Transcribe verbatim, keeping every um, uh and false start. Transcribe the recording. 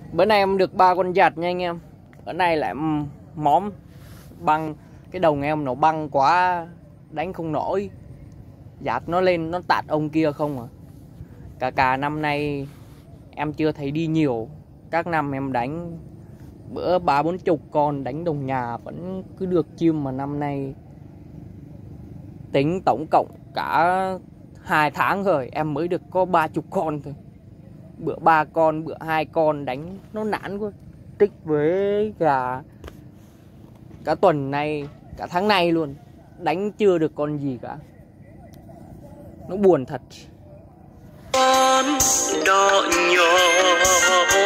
Bữa nay em được ba con giặt nha anh em. Bữa nay lại móm băng. Cái đồng em nó băng quá, đánh không nổi. Giặt nó lên nó tạt ông kia không à. Cả cả năm nay em chưa thấy đi nhiều. Các năm em đánh bữa ba bốn chục con đánh đồng nhà vẫn cứ được chim, mà năm nay tính tổng cộng cả hai tháng rồi em mới được có ba chục con thôi. Bữa ba con, bữa hai con đánh nó nản quá. Tích với gà cả tuần này, cả tháng này luôn, đánh chưa được con gì cả. Nó buồn thật. Con đò nhỏ